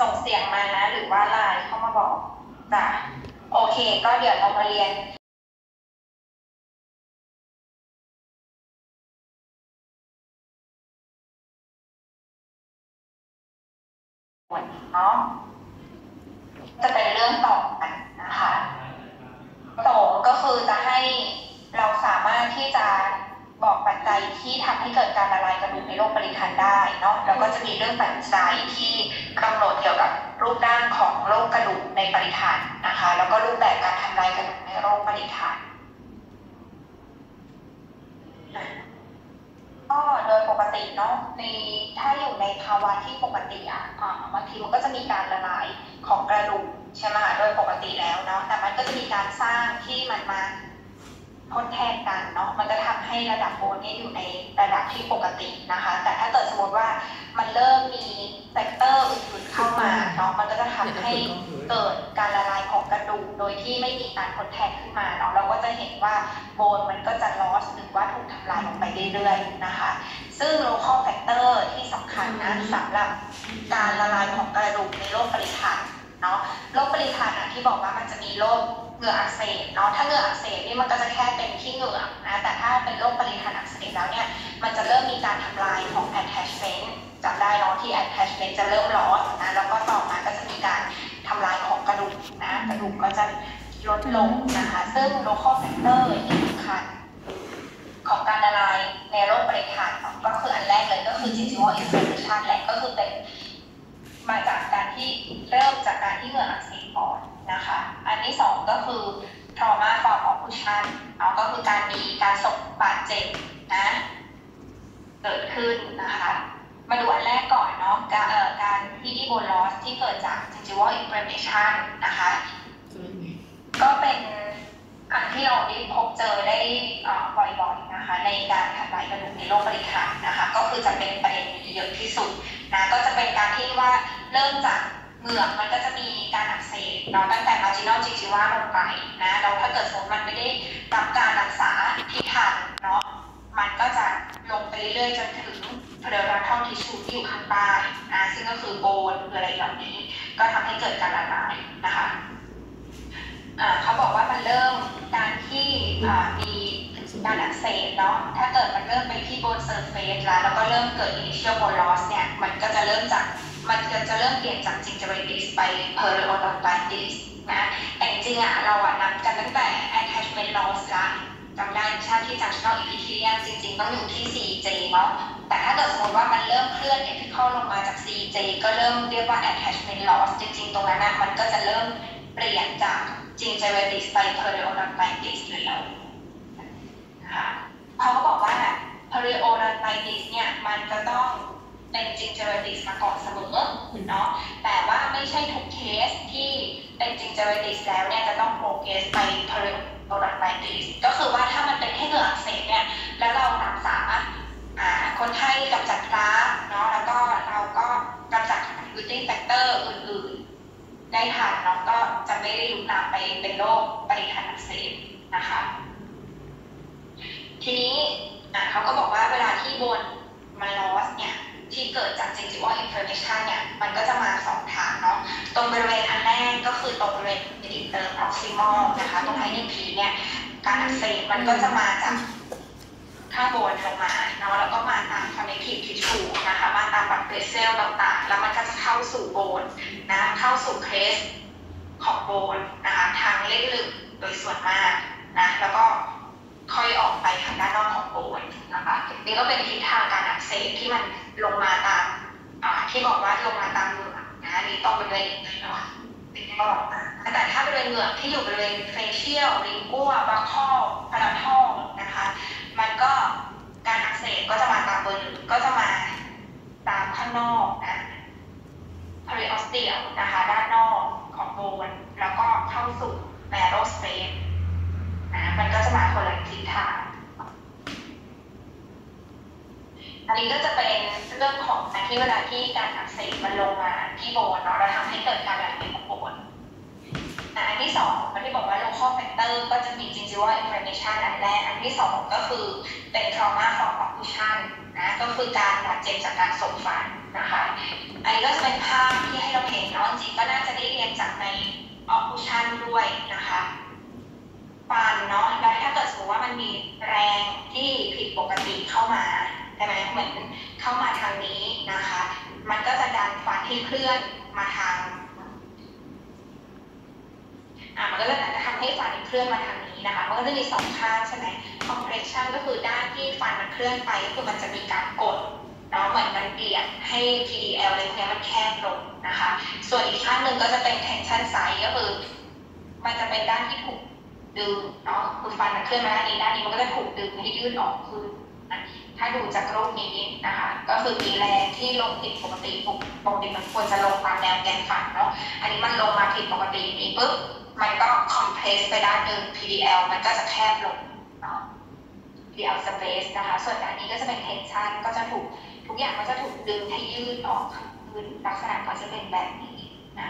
ส่งเสียงมานะหรือว่าไลน์เข้ามาบอกจ้ะโอเคก็เดี๋ยวเรามาเรียนเนาะจะเป็นเรื่องต่อกันนะคะสองก็คือจะให้เราสามารถที่จะบอกปัจจัยที่ทำให้เกิดการละลายกระดูกในโรคปริทันได้เนาะแล้วก็จะมีเรื่องปัจจัยที่กำหนดเกี่ยวกับรูปร่างของโรคกระดูกในปริทันนะคะแล้วก็รูปแบบการทำลายกระดูกในโรคปริทันก็โดยปกติเนาะถ้าอยู่ในภาวะที่ปกติบางทีมันก็จะมีการละลายของกระดูกใช่ไหมโดยปกติแล้วเนาะแต่มันก็จะมีการสร้างที่มันมาทดแทนกันเนาะมันก็ทำให้ระดับโบนนี่อยู่ในระดับที่ปกตินะคะแต่ถ้าเกิดสมมติว่ามันเริ่มมีแฟกเตอร์อื่นๆเข้ามาเนาะมันก็จะทำให้เกิดการละลายของกระดูกโดยที่ไม่มีการทดแทนขึ้นมาเนาะเราก็จะเห็นว่าโบนมันก็จะลอสหรือว่าถูกทำลายลงไปเรื่อยๆนะคะซึ่ง local factor ที่สำคัญนะสำหรับการละลายของกระดูกในโรคปริทันเนาะโรคปริทันที่บอกว่ามันจะมีโรคเหงื่ออักเสบเนาะถ้าเหงื่ออักเสบนี่มันก็จะแค่เป็นที่เหงื่อนะแต่ถ้าเป็นโรคปริทันอักเสบแล้วเนี่ยมันจะเริ่มมีการทำลายของ attachment จำได้เนาะที่ attachment จะเริ่มลอสนะแล้วก็ต่อมาก็จะมีการทำลายของกระดูกนะกระดูกก็จะลดลงนะคะซึ่ง local factor ที่สำคัญของการละลายในโรคปริทันก็คืออันแรกเลยก็คือ gingival inflammation แหละก็คือเป็นมาจากการที่เริ่มจากการที่เหงื่ออักเสบก่อนนะคะอันที่สองก็คือ trauma from occlusion ก็คือการมีการส่งบาดเจ็บนะเกิดขึ้นนะคะมาดูอันแรกก่อนเนาะการที่บนลอสที่เกิดจาก gingival inflammation นะคะก็เป็นอันที่เราได้พบเจอได้บ่อยๆนะคะในการทำลายกระดูกในโรคปริทันนะคะก็คือจะเป็นประเด็นนี้เยอะที่สุดนะก็จะเป็นการที่ว่าเริ่มจากเหงือกมันก็จะมีการอักเสบเนาะตั้งแต่ marginal gingiva ลงไปนะแล้วถ้าเกิดสมมติมันไม่ได้รับการรักษาที่ทันเนาะมันก็จะลงไปเรื่อยๆจนถึง periodontal tissue ที่อยู่ข้างใต้นะซึ่งก็คือโบนหรืออะไรแบบนี้ก็ทำให้เกิดการละลายนะคะเขาบอกว่ามันเริ่มการที่มีการอักเสบเนาะถ้าเกิดมันเริ่มไปที่บนเซอร์เฟซแล้วก็เริ่มเกิด initial bone loss เนี่ยมันก็จะเริ่มเปลี่ยนจาก gingivitis ไป periodontitis นะแต่จริงๆเรานับกันตั้งแต่ attachment loss ละจำได้ชาติที่ junctional epithelium จริงๆต้องอยู่ที่ CJ เนาะแต่ถ้าเกิดสมมติว่ามันเริ่มเคลื่อน apical ลงมาจาก CJ ก็เริ่มเรียกว่า attachment loss จริงๆตรงนั้นมันก็จะเริ่มเปลี่ยนจาก gingivitis ไป periodontitis แล้วนะคะเขาก็บอกว่า periodontitis เนี่ยมันจะต้องเป็น gingivitis มาก่อนเสมอเนาะแต่ว่าไม่ใช่ทุกเคสที่เป็น gingivitis แล้วเนี่ยจะต้อง progress ไป periodontitis ก็คือว่าถ้ามันเป็นแค่เหงื่ออักเสบเนี่ยแล้วเรารักษาคนไข้กำจัดกราฟเนาะแล้วก็เราก็กำจัด contributing factor อื่นๆได้ทันเนาะก็จะไม่ได้ลุกลามไปเป็นโรคปริทันอักเสบนะคะทีนี้เขาก็บอกว่าเวลาที่บนมันลอสเนี่ยที่เกิดจาก gingival inflammation เนี่ยมันก็จะมา2ทางเนาะตรงบริเวณอันแรกก็คือตรงบริเวณ interproximal นะคะตรงไฮนิพีเนี่ยการอักเสบมันก็จะมาจากข้างบนลงมาเนาะแล้วก็มาตาม connective tissue นะคะมาตามบัตเบสเซลต่างๆแล้วมันก็จะเข้าสู่โบนนะเข้าสู่เคสของโบนนะคะทางเล็กลึกโดยส่วนมากนะแล้วก็ค่อยออกไปทางด้านนอกของโบนนะคะนี่ก็เป็นทิศทางการอักเสบที่มันลงมาตามที่บอกว่าลงมาตามเหงือกนะนี่ต้องบริเวณไหนเนาะแต่ถ้าบริเวณเหงือกที่อยู่บริเวณ facial lingual buccal palatal นะคะมันก็การอักเสบก็จะมาตามบนก็จะมาตามข้างนอกนะ periosteal นะคะด้านนอกของโบนแล้วก็เข้าสู่ narrow space มันก็จะมาคนละทิศทางอันนี้ก็จะเป็นเรื่องของที่เวลาที่การอักเสบมันลงมาที่โบนเนาะแล้วทำให้เกิดการไหลเวียนของโบนอันที่2มันที่บอกว่า local factor ก็จะมี gingival inflammation อันแรกอันที่2ก็คือเป็น trauma from occlusion นะก็คือการบาดเจ็บจากการสบฟันนะคะอันนี้ก็จะเป็นภาพที่ให้เราเห็นเนาะด้วยนะคะฟันเนาะแล้วถ้าเกิดสมมติว่ามันมีแรงที่ผิดปกติเข้ามาใช่ไหมเหมือนเข้ามาทางนี้นะคะมันก็จะดันฟันให้เคลื่อนมาทางมันก็จะทำให้ฟันเคลื่อนมาทางนี้นะคะมันก็จะมีสองข้างใช่ไหม compression ก็คือด้านที่ฟันมันเคลื่อนไปก็คือมันจะมีการกดเนาะเหมือนมันเบียดให้ PDL อะไรพวกนี้มันแคบลงนะคะส่วนอีกข้างหนึ่งก็จะเป็น tension side ก็คือมันจะเป็นด้านที่ถูกดึงเนาะคือฟันมันเคลื่อนมาด้านนี้มันก็จะถูกดึงให้ยืดออกคือถ้าดูจากรูปนี้นะคะก็คือมีแรงที่ลงผิดปกติมันควรจะลงตามแนวแกนฟันเนาะอันนี้มันลงมาผิดปกตินี้ปุ๊บมันก็คอมเพรสไปด้านหนึ่ง PDL มันก็จะแคบลงเนาะ PDL space นะคะส่วนด้านนี้ก็จะเป็น tension ก็จะถูกทุกอย่างก็จะถูกดึงให้ยืดออกคือลักษณะก็จะเป็นแบบนี้นะ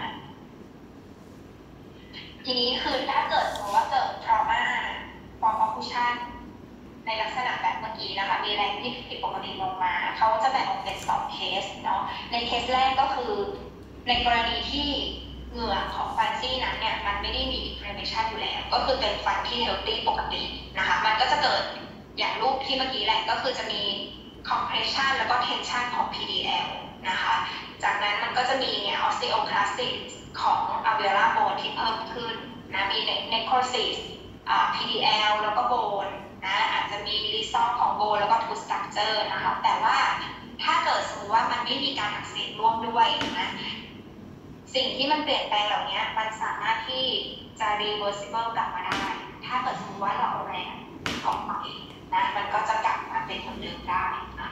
ทีนี้คือถ้าเกิดสมมติว่าเกิด trauma from occlusion ในลักษณะแบบเมื่อกี้นะคะมีแรงที่ผิดปกติลงมาเขาจะแบ่งออกเป็น2เคสเนาะในเคสแรกก็คือในกรณีที่เหงือกของฟันซี่นั้นเนี่ยมันไม่ได้มี inflammation อยู่แล้วก็คือเป็นฟันที่ healthy ปกตินะคะมันก็จะเกิดอย่างรูปที่เมื่อกี้แหละก็คือจะมี compression แล้วก็ tension ของ PDL นะคะจากนั้นมันก็จะมีเนี่ย osteoclastic ของ alveolar bone ที่เพิ่มขึ้นนะมี necrosis PDL แล้วก็ bone นะอาจจะมีรีซอสของ bone แล้วก็ tooth structure นะคะแต่ว่าถ้าเกิดสมมติว่ามันไม่มีการอักเสบร่วมด้วยนะสิ่งที่มันเปลี่ยนแปลงเหล่านี้มันสามารถที่จะ reversible กลับมาได้ถ้าเกิดสมมติว่าเราเอาแรงออกไปนะมันก็จะกลับมาเป็นเหมือนเดิมได้นะ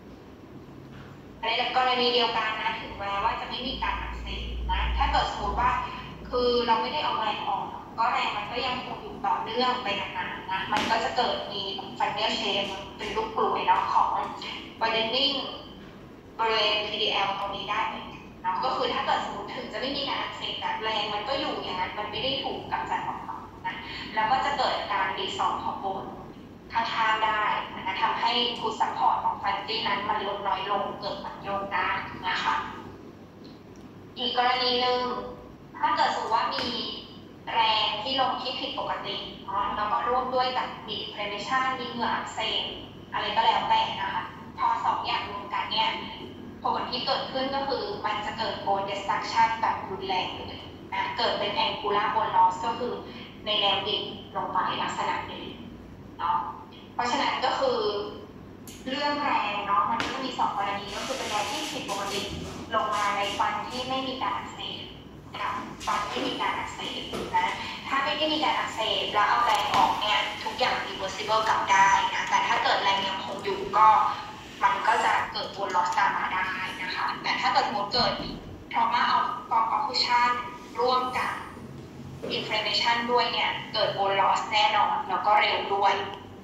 ในกรณีเดียวกันนะถึงแม้ว่าจะไม่มีการอักเสบนะถ้าเกิดสมมติว่าคือเราไม่ได้เอาแรงออกก็แรงมันก็ยังคงอยู่ต่อเนื่องไปนานๆนะมันก็จะเกิดมีฟันเนียลเชฟเป็นลูกกลวยเนาะของ widening บริเวณ PDL ตรงนี้ได้เหมือนกันเนาะก็คือถ้าเกิดสมมติถึงจะไม่มีการอักเสบแบบแรงมันก็อยู่อย่างนั้นมันไม่ได้ถูกกำจัดออกมานะแล้วก็จะเกิดการรีซอร์ของโบนข้างๆได้นะทำให้ทูซัพพอร์ตของฟันซี่นั้นมันลดน้อยลงเกิดมันโยกได้นะคะอีกกรณีหนึ่งถ้าเกิดสมมติว่ามีแรงที่ลงที่ผิดปกติแล้วก็ร่วมด้วยกับมี inflammation มีเหงื่ออักเสบอะไรก็แล้วแต่นะคะพอสองอย่างรวมกันเนี่ยผลที่เกิดขึ้นก็คือมันจะเกิด bone destruction แบบรุนแรงเลยนะเกิดเป็น angular bone loss ก็คือในแนวดิ่งลงไปลักษณะนี้เนาะเพราะฉะนั้นก็คือเรื่องแรงเนาะมันก็มี2กรณีก็คือเป็นแรงที่ผิดปกติลงมาในฟันที่ไม่มีการอักเสบกับฟันที่มีการอักเสบนะถ้าไม่ได้มีการอักเสบแล้วเอาแรงออกเนี่ยทุกอย่าง reversible กลับได้นะแต่ถ้าเกิดแรงยังคงอยู่ก็มันก็จะเกิด bone loss ตามมาได้นะคะแต่ถ้าเกิดสมมติเกิด trauma from occlusion ร่วมกับ inflammation ด้วยเนี่ยเกิด bone loss แน่นอนแล้วก็เร็วด้วย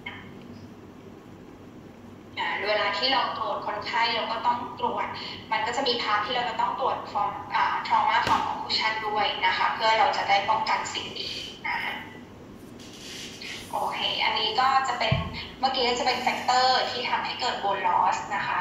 เวลาที่เราตรวจคนไข้เราก็ต้องตรวจมันก็จะมีพาร์ทที่เราจะต้องตรวจ trauma from occlusion ด้วยนะคะเพื่อเราจะได้ป้องกันสิ่งนี้นะโอเคอันนี้ก็จะเป็นเมื่อกี้จะเป็นแฟกเตอร์ที่ทำให้เกิด bone loss นะคะ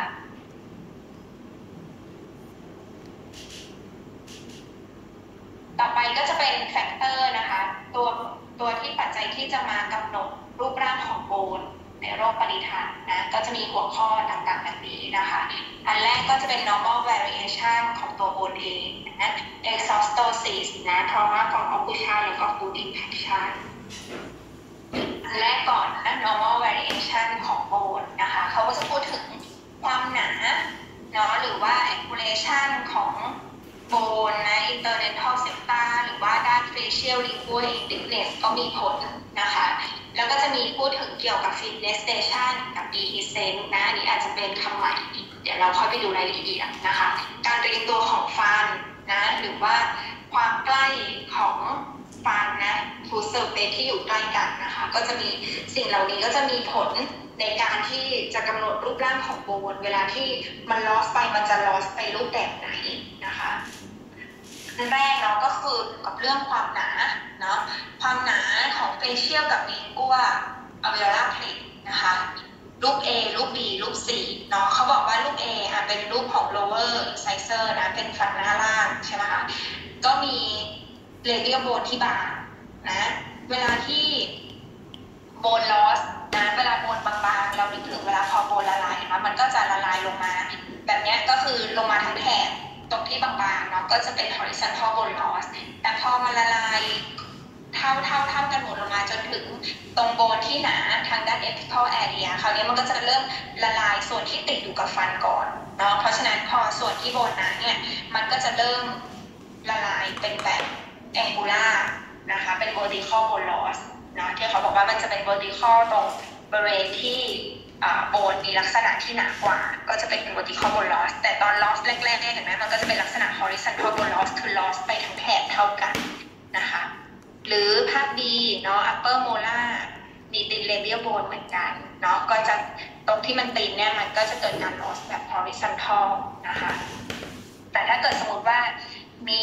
ต่อไปก็จะเป็นแฟกเตอร์นะคะตัวที่ปัจจัยที่จะมากำหนดรูปร่างของโบนในโรคปริทันนะก็จะมีหัวข้อต่างๆแบบนี้นะคะอันแรกก็จะเป็น normal variation ของตัวโบนเองนะ exostosis นะ trauma from occlusion แล้วก็ food impaction อันแรกก่อนนะ normal variation ของโบนนะคะเขาก็จะพูดถึงความหนาเนาะหรือว่า angulation ของโบนนะ interdental septa หรือว่าด้าน facial lingual thickness ก็มีผลนะคะแล้วก็จะมีพูดถึงเกี่ยวกับ fenestation กับ dehiscence นะอันนี้อาจจะเป็นคำใหม่เดี๋ยวเราค่อยไปดูรายละเอียดนะคะการเรียงตัวของฟันนะหรือว่าความใกล้ของฟันนะ tooth surface ที่อยู่ใกล้กันนะคะก็จะมีสิ่งเหล่านี้ก็จะมีผลในการที่จะกำหนดรูปร่างของโบนเวลาที่มัน loss ไปมันจะ loss ไปรูปแบบไหนนะคะอันแรกเนาะก็คือกับเรื่องความหนาเนาะความหนาของ facial กับ lingual alveolar plate นะคะรูป A รูป B รูป C เนาะเขาบอกว่ารูป A เป็นรูปของ lower incisor นะเป็นฟันหน้าล่างใช่ไหมคะก็มี labial bone ที่บางนะเวลาที่โบนลอสนะเวลาโบนบางๆเรานึกถึงเวลาพอโบนละลายนะมันก็จะละลายลงมาแบบนี้ก็คือลงมาทั้งแถบตรงที่บางๆเนาะก็จะเป็น horizontal bone loss แต่พอมันละลายเท่ากันหมดลงมาจนถึงตรงโบนที่หนาทางด้าน apical area คราวนี้มันก็จะเริ่มละลายส่วนที่ติดอยู่กับฟันก่อนเนาะเพราะฉะนั้นพอส่วนที่โบนหนาเนี่ยมันก็จะเริ่มละลายเป็นแบบ angular นะคะเป็น vertical bone loss นะที่เขาบอกว่ามันจะเป็น vertical ตรงบริเวณที่โบนมีลักษณะที่หนากว่าก็จะเป็น vertical bone loss แต่ตอน loss แรกๆเห็นไหมมันก็จะเป็นลักษณะ horizontal bone loss คือ loss ไปทั้งแถบเท่ากันนะคะหรือภาพ B เนาะ upper molar มีติด labial bone เหมือนกันเนาะก็จะตรงที่มันติดเนี่ยมันก็จะเกิดการ loss แบบ horizontal นะคะแต่ถ้าเกิดสมมติว่ามี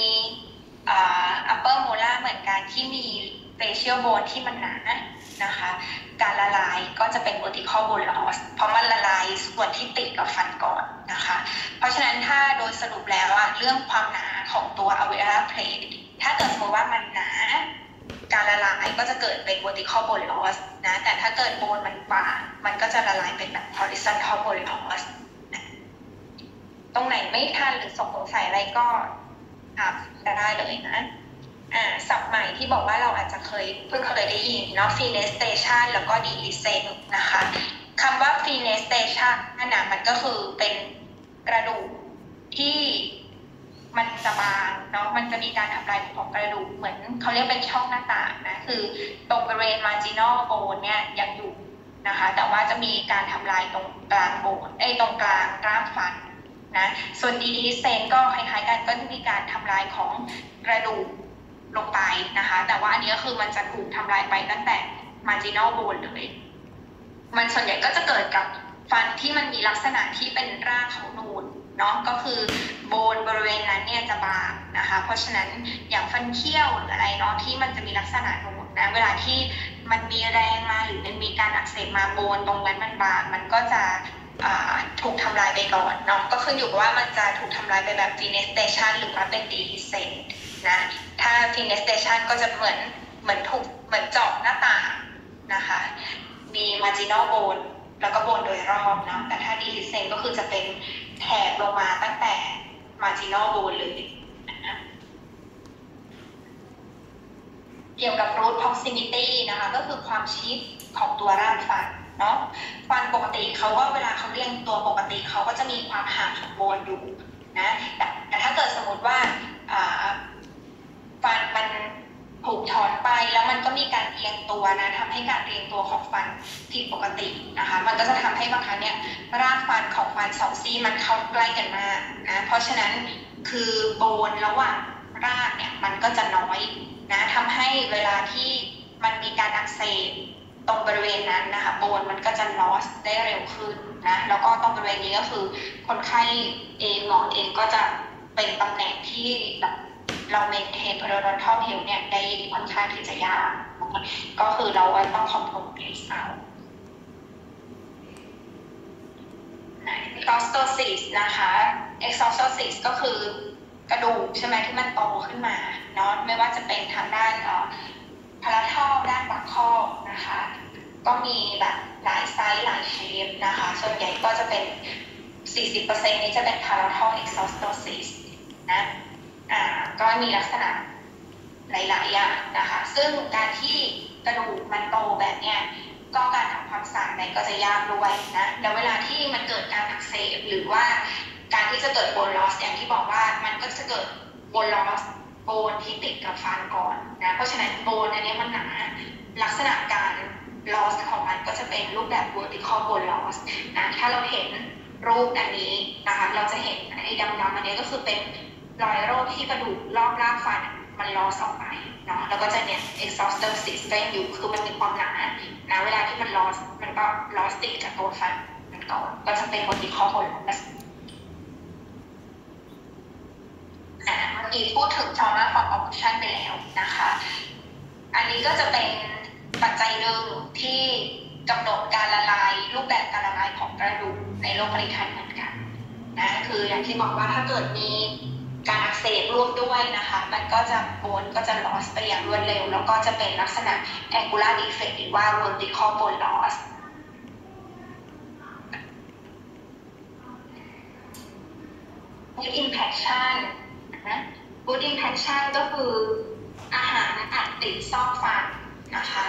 upper molar เหมือนกันที่มี facial bone ที่มันหนานะคะการละลายก็จะเป็น vertical bone loss เพราะมันละลายส่วนที่ติดกับฟันก่อนนะคะเพราะฉะนั้นถ้าโดยสรุปแล้วเรื่องความหนาของตัว alveolar plate ถ้าเกิดสมมติว่ามันหนาการละลายก็จะเกิดเป็น vertical bone loss นะแต่ถ้าเกิดโบนมันบางมันก็จะละลายเป็นแบบ horizontal bone loss นะตรงไหนไม่ทันหรือสงสัยอะไรก็ถามได้เลยนะศัพท์ใหม่ที่บอกว่าเราอาจจะเพิ่งเคยได้ยินเนาะ fenestation แล้วก็ dehiscence นะคะคำว่า fenestation นั่นนะมันก็คือเป็นกระดูกที่มันจะบางเนาะมันจะมีการทำลายของกระดูกเหมือนเขาเรียกเป็นช่องหน้าต่างนะคือตรงบริเวณ marginal bone เนี่ยยังอยู่นะคะแต่ว่าจะมีการทำลายตรงกลางโบนตรงกลางกรามฟันนะส่วน dehiscence ก็คล้ายๆกันก็จะมีการทำลายของกระดูกลงไปนะคะแต่ว่าอันนี้ก็คือมันจะถูกทำลายไปตั้งแต่ marginal bone เลยมันส่วนใหญ่ก็จะเกิดกับฟันที่มันมีลักษณะที่เป็นรากของนูนเนาะก็คือโบนบริเวณนั้นเนี่ยจะบางนะคะเพราะฉะนั้นอย่างฟันเคี้ยวหรืออะไรเนาะที่มันจะมีลักษณะนูนนะเวลาที่มันมีแรงมาหรือมันมีการอักเสบมาโบนตรงนั้นมันบางมันก็จะถูกทำลายไปก่อนเนาะก็ขึ้นอยู่กับว่ามันจะถูกทำลายไปแบบ fenestation หรือว่าเป็น dehiscence นะถ้า fenestation ก็จะเหมือนเจาะหน้าต่างนะคะมี marginal bone แล้วก็โบนโดยรอบเนาะแต่ถ้า dehiscence ก็คือจะเป็นแถบลงมาตั้งแต่ marginal bone เลยนะเกี่ยวกับ root proximity นะคะก็คือความชิดของตัวรากฟันเนาะฟันปกติเขาก็เวลาเขาเรียงตัวปกติเขาก็จะมีความห่างของโบนอยู่นะแต่ถ้าเกิดสมมติว่าฟันมันถูกถอนไปแล้วมันก็มีการเอียงตัวนะทำให้การเรียงตัวของฟันผิดปกตินะคะมันก็จะทำให้บางครั้งเนี่ยรากฟันของฟันสองซี่มันเข้าใกล้กันมากนะเพราะฉะนั้นคือโบนระหว่างรากเนี่ยมันก็จะน้อยนะทำให้เวลาที่มันมีการอักเสบตรงบริเวณนั้นนะคะโบนมันก็จะ loss ได้เร็วขึ้นนะแล้วก็ตรงบริเวณนี้ก็คือคนไข้เองหมอเองก็จะเป็นตำแหน่งที่แบบเราเมนเทน periodontal health เนี่ยได้ค่อนข้างที่จะยากก็คือเราต้องคอมโพมิสเอา exostosis นะคะ exostosis ก็คือกระดูกใช่ไหมที่มันโตขึ้นมาเนาะไม่ว่าจะเป็นทางด้านพาราทอลด้านบัคคอลนะคะก็มีแบบหลายไซส์หลายเชฟนะคะส่วนใหญ่ก็จะเป็น 40% นี้จะเป็น palatal exostosis นะก็มีลักษณะหลายๆอย่างนะคะซึ่งการที่กระดูกมันโตแบบเนี้ยก็การทำความสะอาดเนี่ยก็จะยากด้วยนะแล้วเวลาที่มันเกิดการอักเสบหรือว่าการที่จะเกิดโบนลอสอย่างที่บอกว่ามันก็จะเกิดโบนลอสโบนที่ติดกับฟันก่อนนะเพราะฉะนั้นโบนอันนี้มันหนาลักษณะการ loss ของมันก็จะเป็นรูปแบบ vertical bone loss นะถ้าเราเห็นรูปอันนี้นะคะเราจะเห็นไอ้ดำๆอันนี้ก็คือเป็นรอยโรคที่กระดูกรอบรากฟันมัน loss ออกไปเนาะแล้วก็จะเนี่ย exostosis ก็ยังอยู่คือมันมีความหนานะเวลาที่มัน loss มันก็ loss ติดกับตัวฟันมันก่อนก็จะเป็น vertical bone lossเมื่อกี้พูดถึง trauma from occlusion ไปแล้วนะคะอันนี้ก็จะเป็นปัจจัยหนึ่งที่กำหนดการละลายรูปแบบการละลายของกระดูกในโรคปริทันเหมือนกันนะคืออย่างที่บอกว่าถ้าเกิดมีการอักเสบร่วมด้วยนะคะมันก็จะโบนก็จะ loss ไปอย่างรวดเร็วแล้วก็จะเป็นลักษณะ angular defect หรือว่า vertical bone loss good impaction นะ good impaction ก็คืออาหารอัดติดซอกฟันนะคะ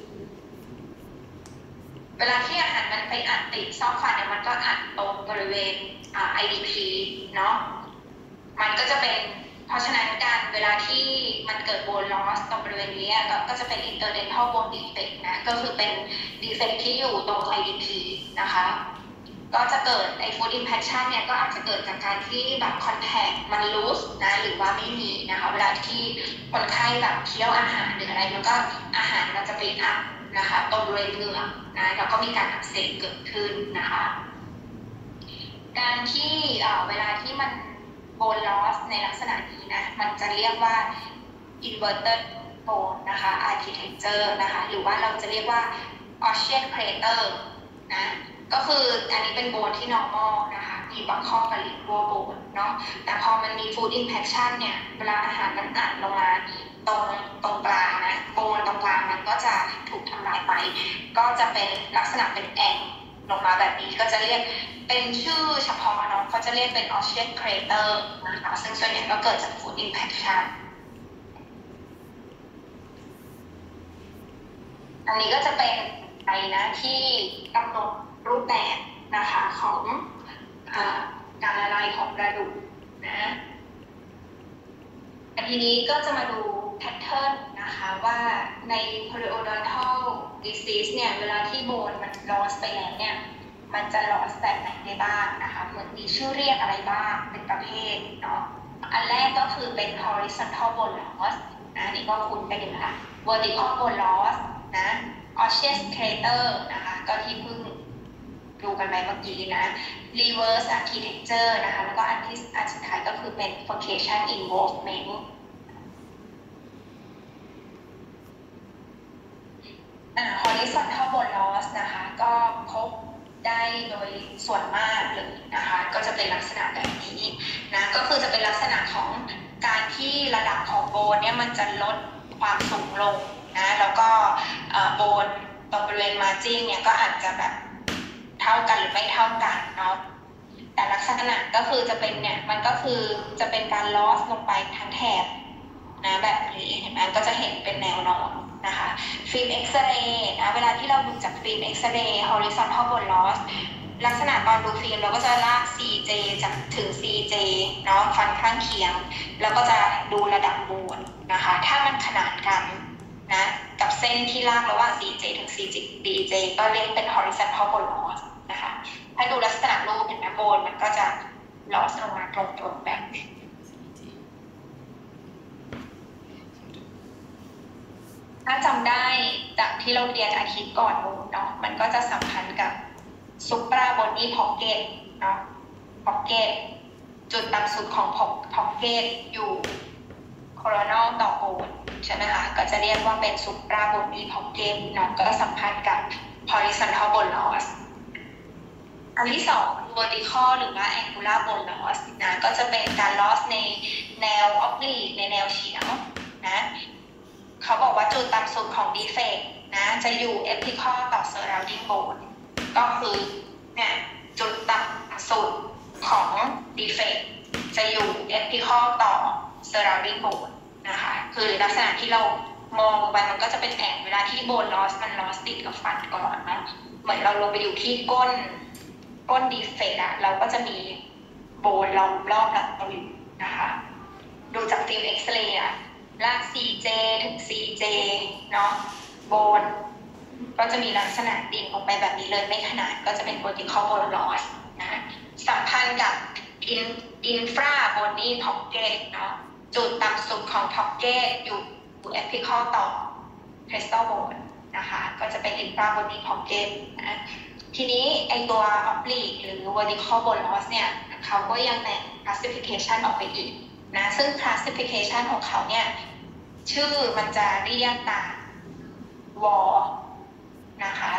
เวลาที่อาหารมันไปอัดติดซอกฟันเนี่ยมันก็อัดตรงบริเวณIDP เนาะมันก็จะเป็นเพราะฉะนั้นการเวลาที่มันเกิด bone loss ตรงบริเวณนี้ก็จะเป็น interdental bone defect นะก็คือเป็น defect ที่อยู่ตรง IDP นะคะก็จะเกิดไอ้ food impaction เนี่ยก็อาจจะเกิดจากการที่แบบ contact มัน loose นะหรือว่าไม่มีนะคะเวลาที่คนไข้แบบเคี้ยวอาหารหรืออะไรมันก็อาหารมันจะไปอัดนะคะตรงบริเวณเหงือกนะแล้วก็มีการอักเสบเกิดขึ้นนะคะการที่เวลาที่มัน bone loss ในลักษณะนี้นะมันจะเรียกว่า inverted bone นะคะ architecture นะคะหรือว่าเราจะเรียกว่า ocean crater นะก็คืออันนี้เป็นโบนที่ normal นะคะมีบัคข้อกับลิโวโบนเนาะแต่พอมันมี food impaction เนี่ยเวลาอาหารมันอัดลงมาตรงกลางนะโบนตรงกลางมันก็จะถูกทำลายไปก็จะเป็นลักษณะเป็นแอ่งลงมาแบบนี้ก็จะเรียกเป็นชื่อเฉพาะเนาะเขาจะเรียกเป็น ocean crater นะคะซึ่งส่วนใหญ่ก็เกิดจาก food impaction อันนี้ก็จะเป็นไปนะที่กำหนดรูปแบบนะคะของการละลายของกระดูกนะทีนี้ก็จะมาดูแพทเทิร์นนะคะว่าใน periodontal disease เนี่ยเวลาที่โบนมัน loss ไปแล้วเนี่ยมันจะ loss แบบไหนได้บ้างนะคะเหมือนมีชื่อเรียกอะไรบ้างเป็นประเภทเนาะอันแรกก็คือเป็น horizontal bone loss นะนี่ก็คุ้นไปอยู่ละ vertical bone loss นะ osseous crater นะคะก็ที่เพิ่งดูกันไปเมื่อกี้นะ reverse architecture นะคะแล้วก็อันสุดท้ายก็คือเป็น furcation involvement horizontal bone loss นะคะก็พบได้โดยส่วนมากเลยนะคะก็จะเป็นลักษณะแบบนี้นะก็คือจะเป็นลักษณะของการที่ระดับของโบนเนี่ยมันจะลดความสูงลงนะแล้วก็โบนตรงบริเวณมาร์จิ้นเนี่ยก็อาจจะแบบเท่ากันหรือไม่เท่ากันเนาะแต่ลักษณะก็คือจะเป็นเนี่ยมันก็คือจะเป็นการ loss ลงไปทั้งแถบนะแบบนี้เห็นไหมก็จะเห็นเป็นแนวนอนนะคะฟิล์มเอ็กซเรย์นะเวลาที่เราดูจากฟิล์มเอ็กซเรย์ horizontal bone loss ลักษณะตอนดูฟิล์มเราก็จะลาก CJ จากถึง CJ เนาะฟันข้างเคียงแล้วก็จะดูระดับโบนนะคะถ้ามันขนานกันนะกับเส้นที่ลากระหว่าง CJ ถึง CJ ก็เรียกเป็น horizontal bone loss นะคะถ้าดูลักษณะรูปเห็นไหมโบนมันก็จะ loss ลงมาตรงๆแบบนี้ถ้าจำได้จากที่เราเรียนอาทิตย์ก่อนนู้นเนาะมันก็จะสัมพันธ์กับซุปราโบนี่พ็อกเก็ตเนาะพ็อกเก็ตจุดต่ำสุดของพ็อกเก็ตอยู่โคโรนอลต่อโบนใช่ไหมคะก็จะเรียกว่าเป็นซุปราโบนี่พ็อกเก็ตเนาะก็สัมพันธ์กับ horizontal bone loss อันที่สอง vertical หรือว่า angular bone loss นะก็จะเป็นการ loss ในแนว oblique ในแนวเฉียงนะเขาบอกว่าจุดต่ำสุดของ defect นะจะอยู่ apical ต่อ surrounding bone ก็คือเนี่ยจุดต่ำสุดของ defect จะอยู่ apical ต่อ surrounding bone นะคะคือลักษณะที่เรามองไปมันก็จะเป็นแอ่งเวลาที่ bone loss มัน loss ติดกับฟันก่อนนะเหมือนเราลงไปอยู่ที่ก้น defect อะเราก็จะมีโบนรอบเราอยู่นะคะดูจากฟิล์มเอ็กซเรย์อะลาก CJ ถึง CJ เนาะโบนก็จะมีลักษณะดิ่งลงไปแบบนี้เลยไม่ขนาดก็จะเป็น vertical bone loss นะสัมพันธ์กับ infra bony pocket เนาะจุดต่ำสุดของ pocket อยู่ apical ต่อ crestal bone นะคะก็จะเป็น infra bony pocket นะทีนี้ไอตัว oblique หรือ vertical bone loss เนี่ยเขาก็ยังแบ่ง classification ออกไปอีกนะซึ่ง classification ของเขาเนี่ยชื่อมันจะเรียกตามวอนะคะ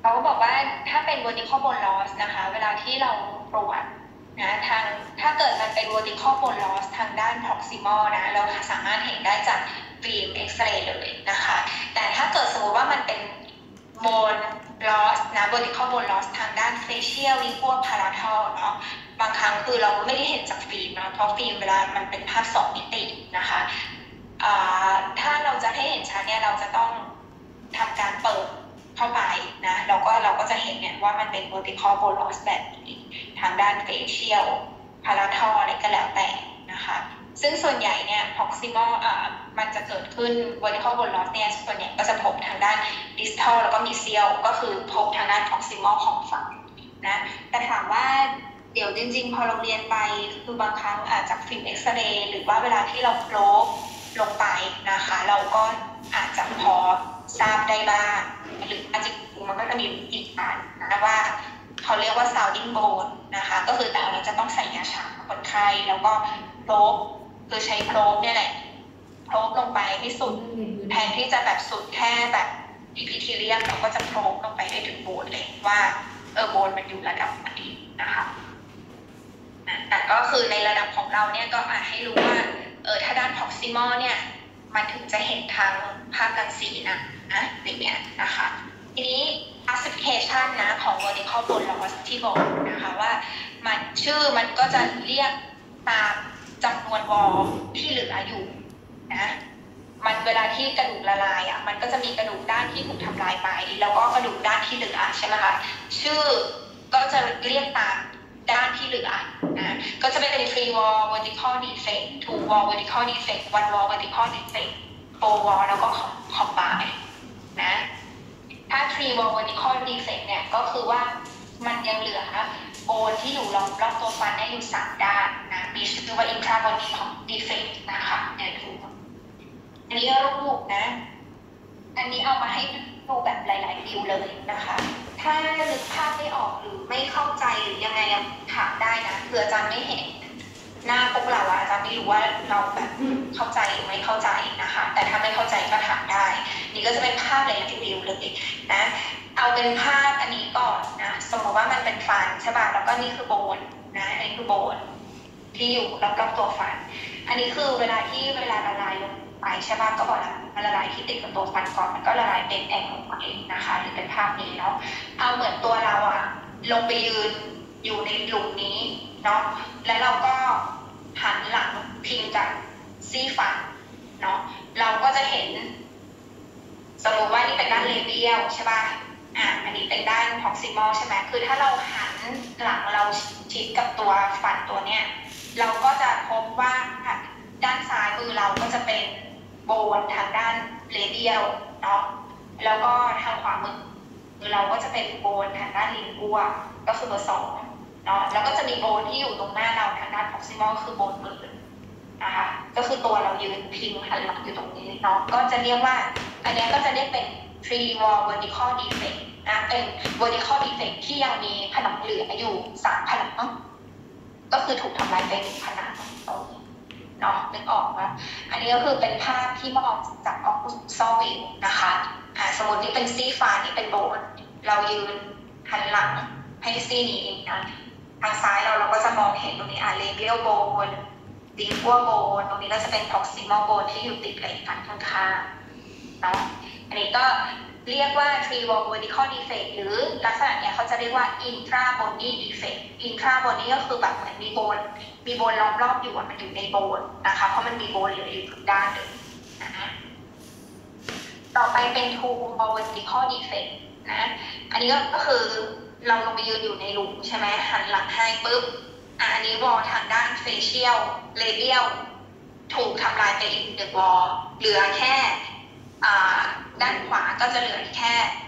เขาบอกว่าถ้าเป็น vertical bone loss นะคะเวลาที่เราตรวจนะถ้าเกิดมันเป็น vertical bone loss ทางด้าน proximal นะเราสามารถเห็นได้จากฟิล์มเอ็กซเรย์เลยนะคะแต่ถ้าเกิดสมมติว่ามันเป็น bone loss นะ vertical bone loss ทางด้าน facial lingual palatal เนาะบางครั้งคือเราไม่ได้เห็นจากฟิล์มนะเพราะฟิล์มเวลามันเป็นภาพ2 มิตินะคะถ้าเราจะให้เห็นชัดเนี่ยเราจะต้องทำการเปิดเข้าไปนะเราก็จะเห็นเนี่ยว่ามันเป็น vertical bone loss แบบนี้ทางด้าน facial palatal อะไรก็แล้วแต่นะคะซึ่งส่วนใหญ่เนี่ย proximal มันจะเกิดขึ้น vertical bone loss เนี่ยส่วนใหญ่ก็จะพบทางด้าน distal แล้วก็ mesial ก็คือพบทางด้าน proximal ของฝั่งนะแต่ถามว่าเดี๋ยวจริงๆพอเราเรียนไปคือบางครั้งอาจจะฟิล์มเอ็กซเรย์หรือว่าเวลาที่เราโคลบลงไปนะคะเราก็อาจจะพอทราบได้บ้างหรือจริงๆมันก็จะมีอีกอันนะว่าเขาเรียกว่า sounding bone นะคะก็คือแต่เราจะต้องใส่ยาชาคนไข้แล้วก็โคลบคือใช้โคลบเนี่ยแหละโคลบลงไปให้สุดแทนที่จะแบบสุดแค่แบบepitheliumเราก็จะโคลบลงไปได้ถึงโบนเลยว่าโบนมันอยู่ระดับไหนนะคะแต่ก็คือในระดับของเราเนี่ยก็ให้รู้ว่าถ้าด้าน proximal เนี่ยมันถึงจะเห็นทางภาพรังสีนะอย่างเงี้ยนะคะทีนี้ classification นะของ vertical bone loss ที่บอกนะคะว่ามันชื่อมันก็จะเรียกตามจำนวนวอลที่เหลืออยู่นะมันเวลาที่กระดูกละลายมันก็จะมีกระดูกด้านที่ถูกทำลายไปแล้วก็กระดูกด้านที่เหลือใช่ไหมคะชื่อก็จะเรียกตามด้านที่เหลือนะก็จะเป็น 3 wall vertical defect 2 wall vertical defect 1 wall vertical defect 4 wall แล้วก็ combine นะถ้า 3 wall vertical defect เนี่ยก็คือว่ามันยังเหลือโบนที่อยู่รอบตัวฟันเนี่ยอยู่3 ด้านนะมีชื่อว่า intrabony defect นะคะเนี่ยดูอันนี้รูปนะอันนี้เอามาให้ดูแบบหลายๆวิวเลยนะคะถ้านึกภาพไม่ออกหรือไม่เข้าใจหรือยังไงถามได้นะเผื่ออาจารย์ไม่เห็นหน้าพวกเราอาจารย์ไม่รู้ว่าเราแบบเข้าใจหรือไม่เข้าใจนะคะแต่ถ้าไม่เข้าใจก็ถามได้นี่ก็จะเป็นภาพหลายๆวิวเลยนะเอาเป็นภาพอันนี้ก่อนนะสมมติว่ามันเป็นฟันใช่ป่ะแล้วก็นี่คือโบนนะอันนี้คือโบนที่อยู่รอบๆตัวฟันอันนี้คือเวลาละลายลงไปใช่ป่ะก็บอกแล้วมันละลายที่ติดกับตัวฟันก่อนมันก็ละลายเป็นแอ่งลงไปนะคะหรือเป็นภาพนี้เนาะเอาเหมือนตัวเราลงไปยืนอยู่ในหลุมนี้เนาะแล้วเราก็หันหลังพิงกับซี่ฟันเนาะเราก็จะเห็นสมมติว่านี่เป็นด้านเลเบียลใช่ป่ะอันนี้เป็นด้าน proximal ใช่ไหมคือถ้าเราหันหลังเราชิดกับตัวฟันตัวเนี้ยเราก็จะพบว่าด้านซ้ายมือเราก็จะเป็นโบนทางด้านเลเบียลเนาะแล้วก็ทางขวามือเราก็จะเป็นโบนทางด้านลิงกัวก็คือเบอร์ 2เนาะแล้วก็จะมีโบนที่อยู่ตรงหน้าเราทางด้าน proximal คือโบนมือนะคะก็คือตัวเรายืนพิงหันหลังอยู่ตรงนี้เนาะก็จะเรียกว่าอันนี้ก็จะเรียกเป็น 3 wall vertical defect เป็น vertical defect ที่ยังมีผนังเหลืออยู่3 ผนังก็คือถูกทำลายไป1 ผนังเนาะนึกออกว่าอันนี้ก็คือเป็นภาพที่มองจาก occlusal view นะคะสมมตินี่เป็นซี่ฟ้านี่เป็นโบนเรายืนหันหลังให้ซี่นี้นะทางซ้ายเราก็จะมองเห็นตรงนี้labial bone lingual bone ตรงนี้ก็จะเป็น proximal bone ที่อยู่ติดกับอีกฝั่งข้างๆเนาะอันนี้ก็เรียกว่า 3 wall vertical defect หรือลักษณะเนี้ยเขาจะเรียกว่า intrabony defect intrabony ก็คือแบบเหมือนมีโบนล้อมรอบอยู่มันอยู่ในโบนนะคะเพราะมันมีโบนเหลืออยู่ทุกด้านเลยนะต่อไปเป็น 2 wall vertical defect นะอันนี้ก็คือเราลงไปยืนอยู่ในหลุมใช่ไหมหันหลังให้ปุ๊บอันนี้วอลทางด้าน facial labial ถูกทำลายไปอีก1 วอลเหลือแค่ด้านขวาก็จะเหลือแค่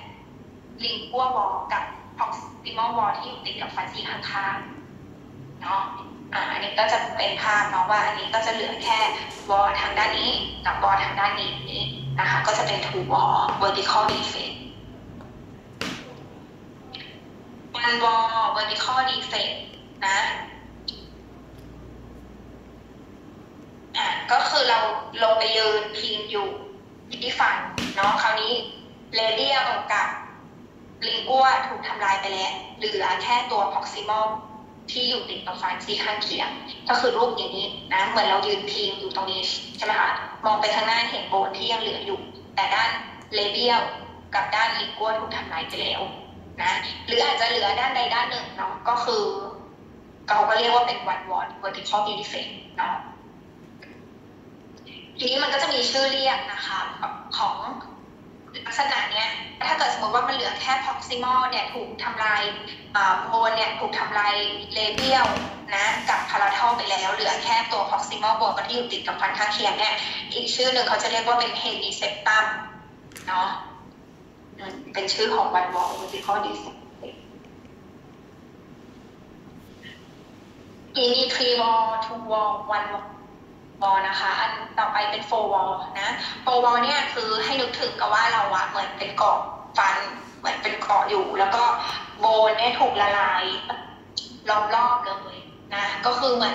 lingual wall กับ proximal wall ที่อยู่ติดกับฟันซี่ข้างๆเนาะอันนี้ก็จะเป็นภาพเนาะว่าอันนี้ก็จะเหลือแค่ wall ทางด้านนี้กับ wall ทางด้านนี้นะคะก็จะเป็น 2 wall vertical defect 1 wall vertical defect นะก็คือเราลงไปยืนพิงอยู่ที่ฟันเนาะคราวนี้เลเบียลกับลิงกัวถูกทำลายไปแล้วเหลือแค่ตัว proximal ที่อยู่ติดกับฟันซี่ข้างเคียงก็คือรูปอย่างนี้นะเหมือนเรายืนพิงอยู่ตรงนี้ใช่ไหมคะมองไปข้างหน้าเห็นโบนที่ยังเหลืออยู่แต่ด้านเลเบียลกับด้านลิงกัวถูกทำลายไปแล้วนะหรืออาจจะเหลือด้านใดด้านหนึ่งเนาะก็คือเราก็เรียกว่าเป็น one word vertical defect เนาะทีนี้มันก็จะมีชื่อเรียกนะคะของลักษณะเนี้ยถ้าเกิดสมมติว่ามันเหลือแค่ proximal เนี่ยถูกทำลายโบนเนี่ยถูกทำลายเลเบียลนะกับ palatal ไปแล้วเหลือแค่ตัว proximal bone ที่อยู่ติดกับฟันข้างเคียงเนี่ยอีกชื่อหนึ่งเขาจะเรียกว่าเป็น hemiseptum เนาะเป็นชื่อของ one word vertical defect มี three wall two wall one wallนะคะอันต่อไปเป็น four wall นะ four wall เนี่ยคือให้นึกถึงกับว่าเราอะเหมือนเป็นเกาะฟันเหมือนเป็นเกาะอยู่แล้วก็โบนเนี่ยถูกละลายรอบๆเลยนะก็คือเหมือน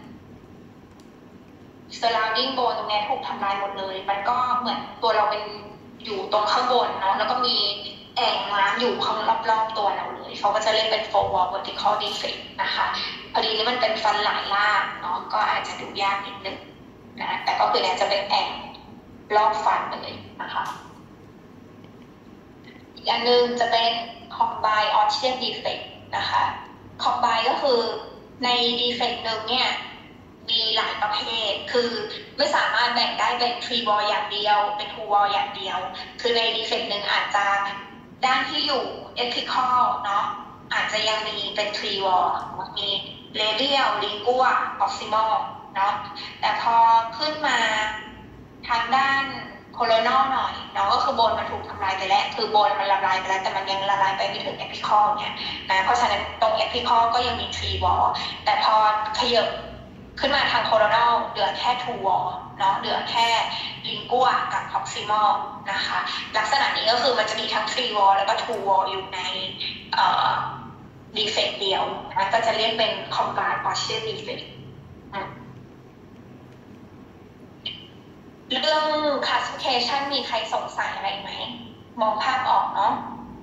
surrounding bone ตรงนี้ถูกทำลายหมดเลยมันก็เหมือนตัวเราเป็นอยู่ตรงข้างบนเนาะแล้วก็มีแอ่งน้ำอยู่ข้างรอบๆตัวเราเลยเขาก็จะเรียกเป็น four wall vertical defect นะคะพอดีนี้มันเป็นฟันหลายล่างเนาะก็อาจจะดูยากนิดนึงนะแต่ก็คือเนี่ยจะเป็นแอ่งรอบฟันเลยนะคะอีกอันนึงจะเป็น combined osseous defect นะคะ combined ก็คือใน defect หนึ่งเนี่ยมีหลายประเภทคือไม่สามารถแบ่งได้เป็น three wall อย่างเดียวเป็น two wall อย่างเดียวคือใน defect หนึ่งอาจจะด้านที่อยู่ apical เนาะอาจจะยังมีเป็น three wall มี labial lingua proximal เนาะแต่พอขึ้นมาทางด้านโคโลนอลหน่อยเนาะก็คือโบนมันถูกทำลายไปแล้วคือโบนมันละลายไปแล้วแต่มันยังละลายไปไม่ถึง apical เนี่ยนะเพราะฉะนั้นตรง apical ก็ยังมี three wall แต่พอขยับขึ้นมาทางโคโลนอลเหลือแค่ two wall เนาะเหลือแค่ลิงกัวกับ proximal นะคะลักษณะนี้ก็คือมันจะมีทั้ง three wall แล้วก็ two wall อยู่ในdefect เดียวนะก็จะเรียกเป็น combined osseous defect เรื่อง classification มีใครสงสัยอะไรไหมมองภาพออกเนาะ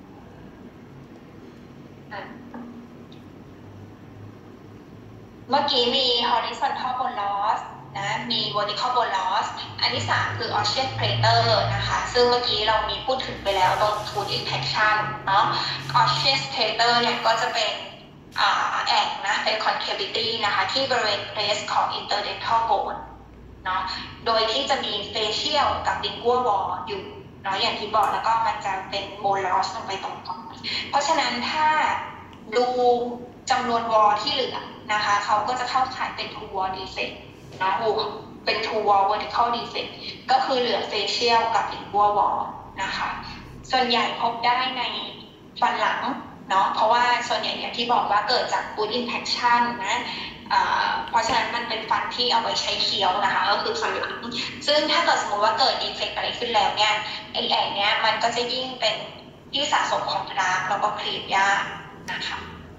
เมื่อกี้มี horizontal bone loss นะมี vertical bone loss อันที่3คือ osseous crater นะคะซึ่งเมื่อกี้เรามีพูดถึงไปแล้วตรง tooth impaction เนาะ osseous crater เนี่ยก็จะเป็นแอ่งนะเป็น concavity นะคะที่บริเวณ place ของ interdental bone เนาะโดยที่จะมี facial กับ lingual wall อยู่เนาะอย่างที่บอกแล้วก็มันจะเป็น bone loss ลงไปตรงๆเพราะฉะนั้นถ้าดูจำนวน wall ที่เหลือนะคะเขาก็จะเข้าข่ายเป็น two wall defect นะเป็น two wall vertical defect ก็คือเหลือ facial กับ lingual wall นะคะส่วนใหญ่พบได้ในฟันหลังเนาะเพราะว่าส่วนใหญ่อย่างที่บอกว่าเกิดจาก tooth impaction นะเพราะฉะนั้นมันเป็นฟันที่เอาไว้ใช้เคี้ยวนะคะก็คือฟันหลังซึ่งถ้าเกิดสมมติว่าเกิด defect อะไรขึ้นแล้วเนี่ยไอ้แอ่งเนี้ยมันก็จะยิ่งเป็นที่สะสมของดาร์กแล้วก็คลีนยากนะคะ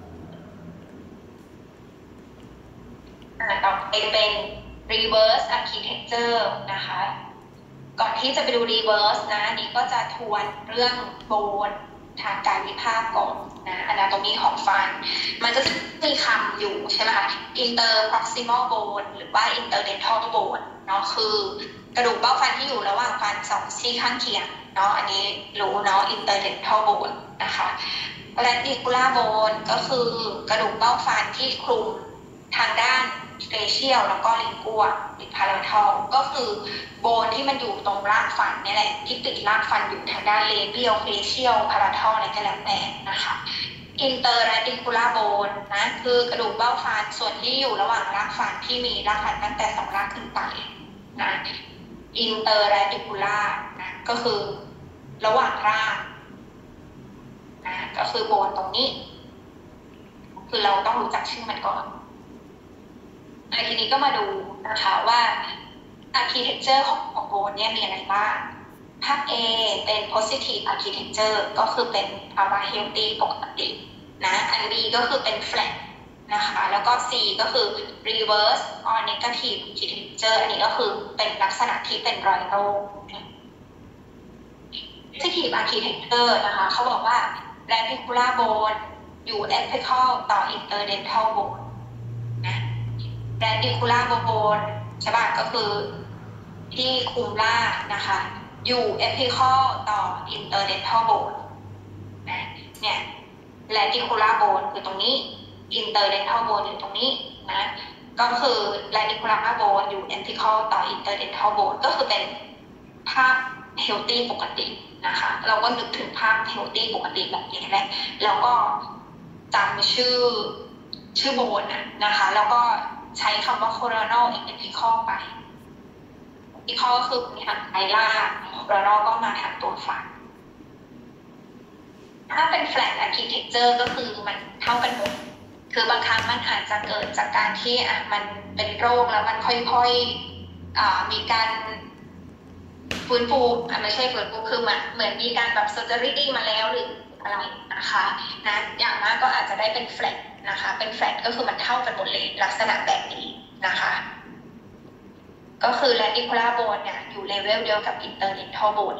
ต่อไปเป็น reverse architecture นะคะก่อนที่จะไปดู reverse นะนี้ก็จะทวนเรื่องโบนทางการวิภาคก่อนนะ anatomy ของฟันมันจะมีคำอยู่ใช่ไหมคะ interproximal bone หรือว่า interdental bone เนาะคือกระดูกเบ้าฟันที่อยู่ระหว่างฟันสองซี่ข้างเคียงเนาะอันนี้รู้เนาะ interdental bone นะคะ radicular bone ก็คือกระดูกเบ้าฟันที่คลุมทางด้าน facial แล้วก็ lingual หรือ palatal ก็คือโบนที่มันอยู่ตรงรากฟันนี่แหละที่ติดรากฟันอยู่ทางด้าน labial facial palatal อะไรก็แล้วแต่นะคะ interradicular bone นะคือกระดูกเบ้าฟันส่วนที่อยู่ระหว่างรากฟันที่มีรากฟันตั้งแต่2รากขึ้นไปนะ interradicular นะก็คือระหว่างรากนะก็คือโบนตรงนี้คือเราต้องรู้จักชื่อมันก่อนทีนี้ก็มาดูนะคะว่า architecture ของโบนเนี่ยมีอะไรบ้างภาพ A เป็น positive architecture ก็คือเป็นภาวะ healthy ปกตินะอัน B ก็คือเป็น flat นะคะแล้วก็ C ก็คือ reverse or negative architecture อันนี้ก็คือเป็นลักษณะที่เป็นรอยโรค positive architecture นะคะเขาบอกว่า radicular bone อยู่ apical ต่อ interdental bone นะ radicular bone ใช่ป่ะก็คือที่คุมล่างนะคะอยู่ apical ต่อ interdental bone นะเนี่ย radicular bone คือตรงนี้ interdental bone อยู่ตรงนี้นะก็คือ radicular bone อยู่ apical ต่อ interdental bone ก็คือเป็นภาพ healthy ปกตินะคะเราก็นึกถึงภาพ healthy ปกติแบบนี้แหละแล้วก็จำชื่อโบนนะคะแล้วก็ใช้คำว่า coronal apical ไป apical ก็คือมีทางไกลล่าง coronal ก็มาทางตัวฝันถ้าเป็น flat architecture ก็คือมันเท่ากันหมดคือบางครั้งมันอาจจะเกิดจากการที่มันเป็นโรคแล้วมันค่อยๆมีการฟื้นฟูไม่ใช่ฟื้นฟูคือเหมือนมีการแบบเซอร์เจอรี่มาแล้วหรืออะไรนะคะนะอย่างมากก็อาจจะได้เป็นแฟลตนะคะเป็นแฟลตก็คือมันเท่ากันหมดเลยลักษณะแบบนี้นะคะก็คือ radicular bone เนี่ยอยู่เลเวลเดียวกับ interdental bone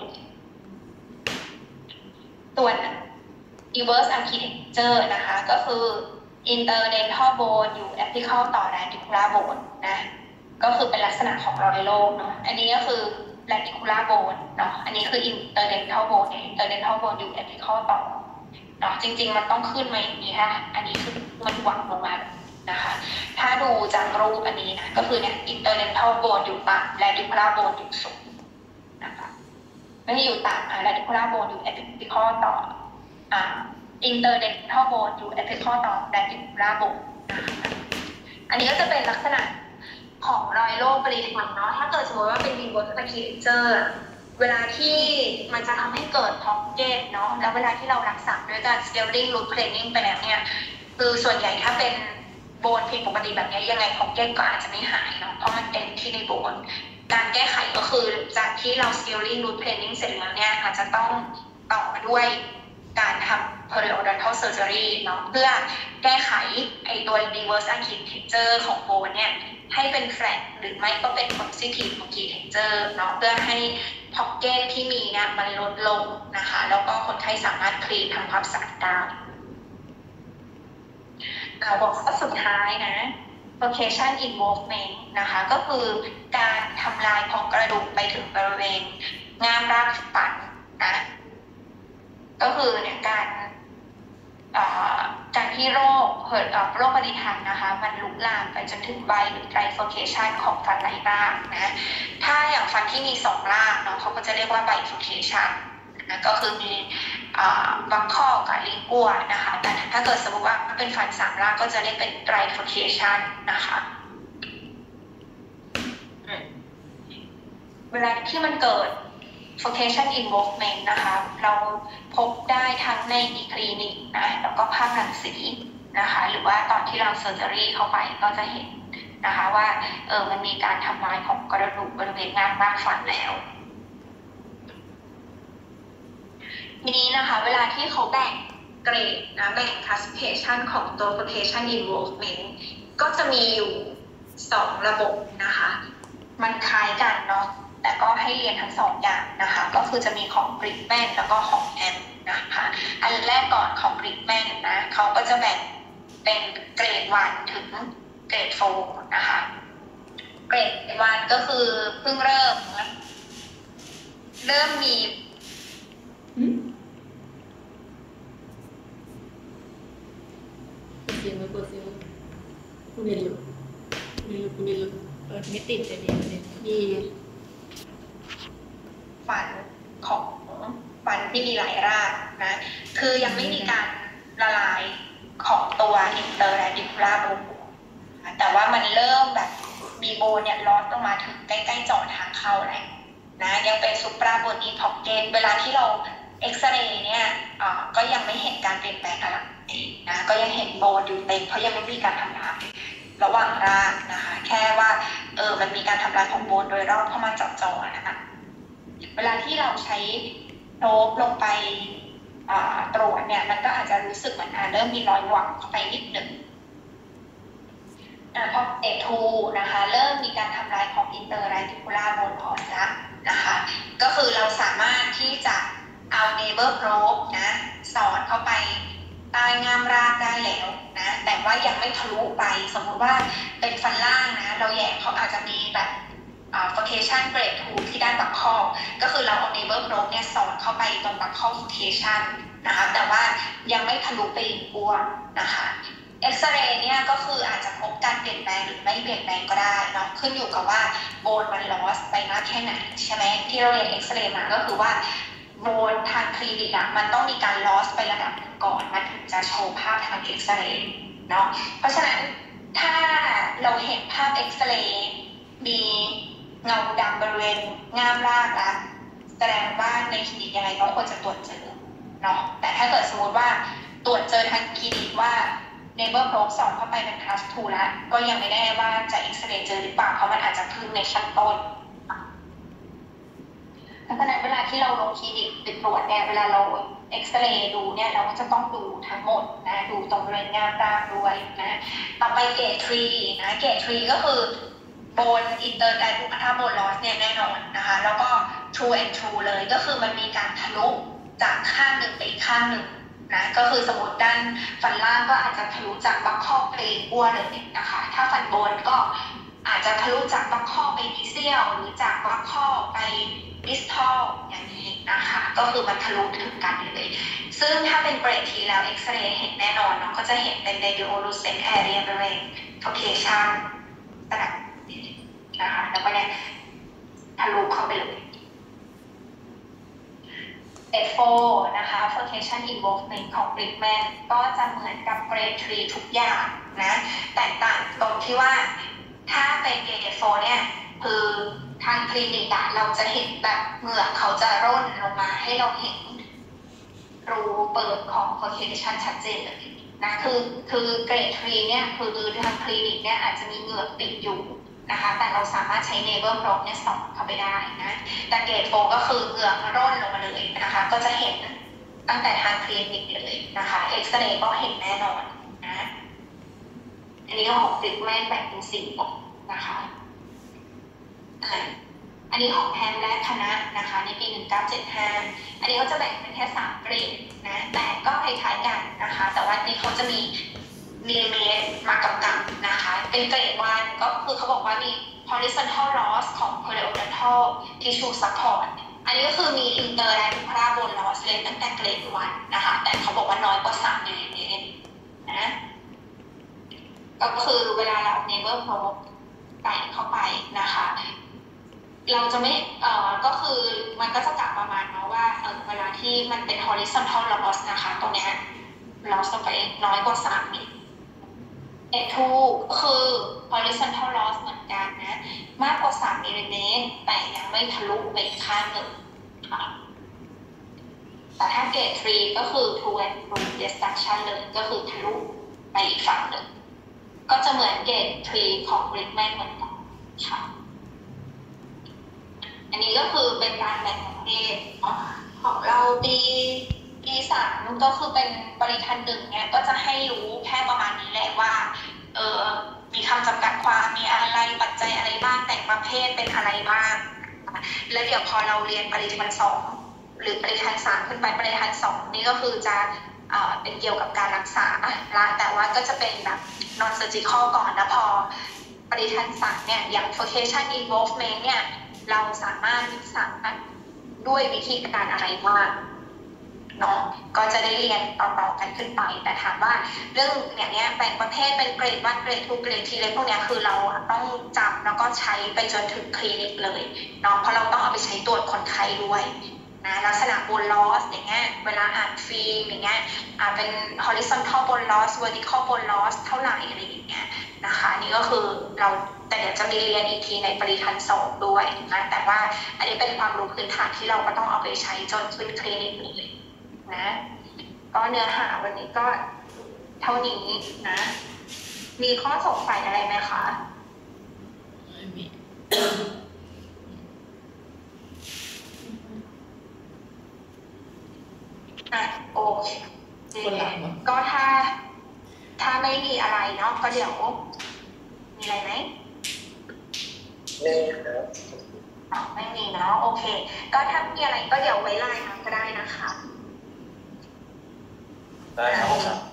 ส่วน reverse architecture นะคะก็คือ interdental bone อยู่ apical ต่อ radicular bone นะก็คือเป็นลักษณะของรอยโรคเนาะอันนี้ก็คือ radicular bone เนาะอันนี้คือ interdental bone interdental bone อยู่ apical ต่อเนาะจริงๆมันต้องขึ้นมาอย่างนี้ค่ะอันนี้คือมันหวังลงมานะคะถ้าดูจากรูปอันนี้นะก็คือเนี่ย interdental bone อยู่ต่ำ radicular bone อยู่สูงนะคะไม่ได้อยู่ต่ำradicular bone อยู่ apical ต่อinterdental bone อยู่ apical ต่อ radicular bone นะคะอันนี้ก็จะเป็นลักษณะของรอยโรคปริทันเนาะถ้าเกิดสมมติว่าเป็น reverse architecture เวลาที่มันจะทำให้เกิด pocket เนาะแล้วเวลาที่เรารักษาด้วยการ scaling root planing ไปแล้วเนี่ยคือส่วนใหญ่ถ้าเป็นโบนผิดปกติแบบนี้ยังไง pocket ก็อาจจะไม่หายเนาะเพราะมันเต็มที่ในโบนการแก้ไขก็คือจากที่เรา scaling root planing เสร็จแล้วเนี่ยอาจจะต้องต่อด้วยการทำ periodontal surgery เนาะเพื่อแก้ไขไอตัว reverse architecture ของโบนเนี่ยให้เป็น flat หรือไม่ก็เป็น positive architecture เนาะเพื่อให้ pocket ที่มีเนี่ยมันลดลงนะคะแล้วก็คนไข้สามารถคลีนทำความสะอาดได้บอกข้อสุดท้ายนะ location involvement นะคะก็คือการทำลายของกระดูกไปถึงบริเวณง่ามรากฟันนะก็คือเนี่ยการที่โรคปฏิทันนะคะมันลุกลามไปจนถึงใบหรือ trifurcation ของฟันไหล่รากนะถ้าอย่างฟันที่มี2รากเนาะเขาก็จะเรียกว่า bifurcation นะก็คือมีบังข้อกับลิงกัวนะคะแต่ถ้าเกิดสมมติว่าเป็นฟัน3รากก็จะเรียกเป็น trifurcation นะคะเวลาที่มันเกิดFurcation involvement นะคะเราพบได้ทั้งในคลินิกนะแล้วก็ภาพรังสีนะคะหรือว่าตอนที่เราเซอร์เจอรี่เข้าไปก็จะเห็นนะคะว่ามันมีการทำลายของกระดูกบริเวณง่ามรากฟันแล้วทีนี้นะคะเวลาที่เขาแบ่งเกรดนะแบ่ง classification ของตัว Furcation involvement ก็จะมีอยู่2ระบบนะคะมันคล้ายกันเนาะแต่ก็ให้เรียนทั้ง2อย่างนะคะก็คือจะมีของ Brickman แล้วก็ของ AMP นะคะอันแรกก่อนของ Brickman นะเขาก็จะแบ่งเป็นเกรด1ถึงเกรด4นะคะเกรด1ก็คือเพิ่งเริ่มมีเสียงไม่เปิดเสียงไม่รู้ไม่ติดแต่ดีฟันที่มีหลายรากนะคือยังไม่มีการละลายของตัว interradicular bone แต่ว่ามันเริ่มแบบมีโบนเนี่ยลอดลงมาถึงใกล้ๆเจาะทางเข้าแล้วนะยังเป็น supra bony pocket เวลาที่เราเอ็กซเรย์เนี่ยก็ยังไม่เห็นการเปลี่ยนแปลงอะไรนะก็ยังเห็นโบนอยู่เต็มเพราะยังไม่มีการทำลายระหว่างรากนะคะแค่ว่ามันมีการทำลายของโบนโดยรอบเข้ามาเจาะจอนะคะเวลาที่เราใช้โน้บลงไปตรวจเนี่ยมันก็อาจจะรู้สึกเหมือนเริ่มมีรอยหวังเข้าไปนิดหนึ่งพอเอทูนะคะเริ่มมีการทำลายของ interradicular bone พอแล้วนะคะก็คือเราสามารถที่จะเอา neighbor probe นะสอดเข้าไปใต้ง่ามรากได้แล้วนะแต่ว่ายังไม่ทะลุไปสมมติว่าเป็นฟันล่างนะเราแยกเขาอาจจะมีแบบfurcation grade 2ที่ด้านบัคคอก็คือเราเอา neighbor probe เนี่ยสอดเข้าไปตรงบัคคอ furcation นะคะแต่ว่ายังไม่ทะลุไปอีกบัวนะคะเอ็กซเรย์เนี่ยก็คืออาจจะพบการเปลี่ยนแปลงหรือไม่เปลี่ยนแปลงก็ได้เนาะขึ้นอยู่กับว่าโบนมันลอสไปมากแค่ไหนใช่ไหมที่เราเรียนเอ็กซเรย์มาก็คือว่าโบนทางคลินิกอะมันต้องมีการลอสไประดับหนึ่งก่อนมันถึงจะโชว์ภาพทางเอ็กซเรย์เนาะเพราะฉะนั้นถ้าเราเห็นภาพเอ็กซเรย์มีเงาดำบริเวณง่ามรากแล้วแสดงว่าในคลินิกยังไงก็ควรจะตรวจเจอเนาะแต่ถ้าเกิดสมมติว่าตรวจเจอทางคลินิกว่าneighbor probe ส่องเข้าไปเป็น class 2แล้วก็ยังไม่แน่ว่าจะเอ็กซเรย์เจอหรือเปล่าเพราะมันอาจจะเพิ่งในชั้นต้นเพราะฉะนั้นเวลาที่เราลงคลินิกไปตรวจเนี่ยเวลาเราเอ็กซเรย์ดูเนี่ยเราก็จะต้องดูทั้งหมดนะดูตรงบริเวณง่ามรากด้วยนะต่อไปเกรด3นะเกรด3ก็คือโบนอินเตอร์ไดบุคทาโบนลอสเนี่ยแน่นอนนะคะแล้วก็ true and true เลยก็คือมันมีการทะลุจากข้างหนึ่งไปอีกข้างหนึ่งนะก็คือสมมติด้านฟันล่างก็อาจจะทะลุจากบัคคอไปบัวเลยนะคะถ้าฟันบนก็อาจจะทะลุจากบัคคอไปมิเซียลหรือจากบัคคอไปดิสทัลอย่างนี้นะคะก็คือมันทะลุถึงกันเลยซึ่งถ้าเป็นเกรดทีแล้วเอ็กซเรย์เห็นแน่นอนเนาะก็จะเห็นเป็น radiolucent area บริเวณ furcation ระดับนะคะแล้วก็เนี่ยทะลุเข้าไปเลยเกรด4นะคะ furcation involvement ของ Brickman ก็จะเหมือนกับเกรด3ทุกอย่างนะแตกต่างตรงที่ว่าถ้าเป็นเกรด4เนี่ยคือทางคลินิกเราจะเห็นแบบเหงือกเขาจะร่นลงมาให้เราเห็นรูเปิดของ furcation ชัดเจนเลยนะคือเกรด3เนี่ยคือทางคลินิกเนี่ยอาจจะมีเหงือกติดอยู่นะคะแต่เราสามารถใช้ neighbor probe เนี่ยส่องเข้าไปได้นะแต่เกรด4ก็คือเหงือกร่นลงมาเลยนะคะก็จะเห็นตั้งแต่ทางคลินิกเลยนะคะเอ็กซเรย์ก็เห็นแน่นอนนะอันนี้ก็ของติดแม่แบ่งเป็น4บอกนะคะอันนี้ของแพมและคณะนะคะในปี1975อันนี้เขาจะแบ่งเป็นแค่3เกรดนะแต่ก็คล้ายๆกันนะคะแต่ว่านี่เขาจะมีมิลลิเมตรมากำกับนะคะเป็นเกรด1ก็คือเขาบอกว่ามี horizontal loss ของ periodontal tissue support อันนี้ก็คือมี interdiaphragm bone loss เลยตั้งแต่เกรด1นะคะแต่เขาบอกว่าน้อยกว่า3มิลลิเมตรนะก็คือเวลาเรา neighbor probe ใส่เข้าไปนะคะเราจะไม่ก็คือมันก็จะกลับประมาณเนาะว่าเวลาที่มันเป็น horizontal loss นะคะตรงเนี้ย loss ไปน้อยกว่า3มิลก็คือ horizontal loss เหมือนกันนะมากกว่า3มิลลิเมตรแต่ยังไม่ทะลุไปข้างหนึ่งค่ะแต่ถ้าเกรด3ก็คือ true and true destruction เลยก็คือทะลุไปอีกฝั่งหนึ่งก็จะเหมือนเกรด3ของ Brickman เหมือนกันค่ะอันนี้ก็คือเป็นการแบ่งประเภทของเราปี3ก็คือเป็นปริทัน1เนี่ยก็จะให้รู้แค่ประมาณนี้แหละว่ามีคำจำกัดความมีอะไรปัจจัยอะไรบ้างแต่งประเภทเป็นอะไรบ้างแล้วเดี๋ยวพอเราเรียนปริทัน2หรือปริทัน3ขึ้นไปปริทัน2นี่ก็คือจะเป็นเกี่ยวกับการรักษาละแต่ว่าก็จะเป็นแบบ non surgical ก่อนแล้วพอปริทัน3เนี่ยอย่าง furcation involvement เนี่ยเราสามารถด้วยวิธีการอะไรบ้างเนาะก็จะได้เรียนต่อๆกันขึ้นไปแต่ถามว่าเรื่องอย่างเนี้ยแบ่งประเภทเป็นเกรด1เกรด2เกรด3อะไรพวกเนี้ยคือเราต้องจำแล้วก็ใช้ไปจนถึงคลินิกเลยเนาะเพราะเราต้องเอาไปใช้ตรวจคนไข้ด้วยนะลักษณะ bone loss อย่างเงี้ยเวลาอ่านฟิล์มอย่างเงี้ยเป็น horizontal bone loss vertical bone loss เท่าไหร่อะไรอย่างเงี้ยนะคะนี่ก็คือเราแต่เดี๋ยวจะมีเรียนอีกทีในปริทัน2ด้วยนะแต่ว่าอันนี้เป็นความรู้พื้นฐานที่เราก็ต้องเอาไปใช้จนขึ้นคลินิกเลยนะก็เนื้อหาวันนี้ก็เท่านี้นะมีข้อสงสัยอะไรไหมคะไม่มีโอเคก็ถ้าไม่มีอะไรเนาะก็เดี๋ยวมีอะไรไหมนี่ครับไม่มีเนาะโอเคก็ถ้ามีอะไรก็เดี๋ยวไว้ไลน์มาก็ได้นะคะได้ครับผม